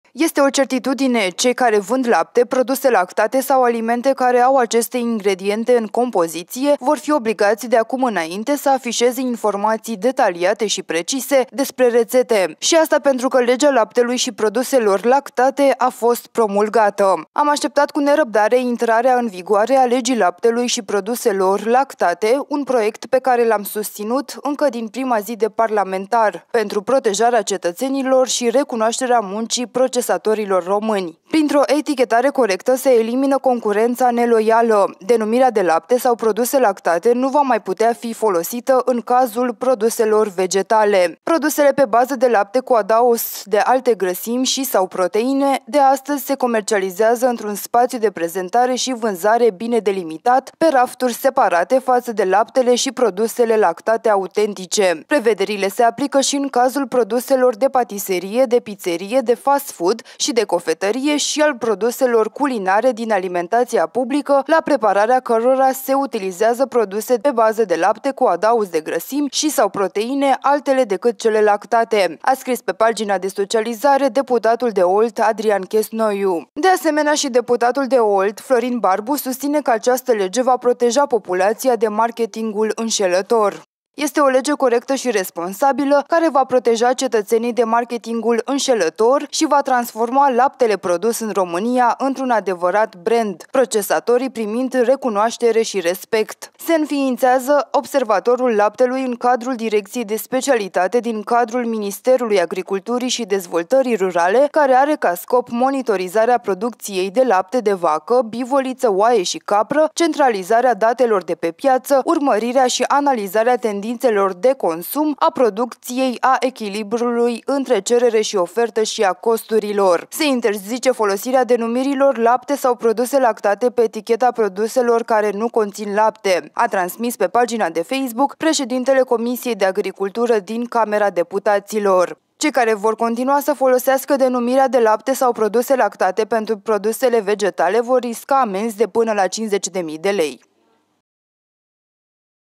Este o certitudine, cei care vând lapte, produse lactate sau alimente care au aceste ingrediente în compoziție vor fi obligați de acum înainte să afișeze informații detaliate și precise despre rețete. Și asta pentru că legea laptelui și produselor lactate a fost promulgată. Am așteptat cu nerăbdare intrarea în vigoare a legii laptelui și produselor lactate, un proiect pe care l-am susținut încă din prima zi de parlamentar, pentru protejarea cetățenilor și recunoașterea muncii procesatorilor români. Printr-o etichetare corectă se elimină concurența neloială. Denumirea de lapte sau produse lactate nu va mai putea fi folosită în cazul produselor vegetale. Produsele pe bază de lapte cu adaos de alte grăsimi și sau proteine de astăzi se comercializează într-un spațiu de prezentare și vânzare bine delimitat, pe rafturi separate față de laptele și produsele lactate autentice. Prevederile se aplică și în cazul produselor de patiserie, de pizzerie, de fast food și de cofetărie și al produselor culinare din alimentația publică, la prepararea cărora se utilizează produse pe bază de lapte cu adaos de grăsimi și sau proteine altele decât cele lactate, a scris pe pagina de socializare deputatul de Olt Adrian Chesnoiu. De asemenea, și deputatul de Olt Florin Barbu susține că această lege va proteja populația de marketingul înșelător. Este o lege corectă și responsabilă care va proteja cetățenii de marketingul înșelător și va transforma laptele produs în România într-un adevărat brand, procesatorii primind recunoaștere și respect. Se înființează Observatorul Laptelui în cadrul Direcției de Specialitate din cadrul Ministerului Agriculturii și Dezvoltării Rurale, care are ca scop monitorizarea producției de lapte de vacă, bivoliță, oaie și capră, centralizarea datelor de pe piață, urmărirea și analizarea tendințelor de consum, a producției, a echilibrului între cerere și ofertă și a costurilor. Se interzice folosirea denumirilor lapte sau produse lactate pe eticheta produselor care nu conțin lapte, a transmis pe pagina de Facebook președintele Comisiei de Agricultură din Camera Deputaților. Cei care vor continua să folosească denumirea de lapte sau produse lactate pentru produsele vegetale vor risca amenzi de până la 50.000 de lei.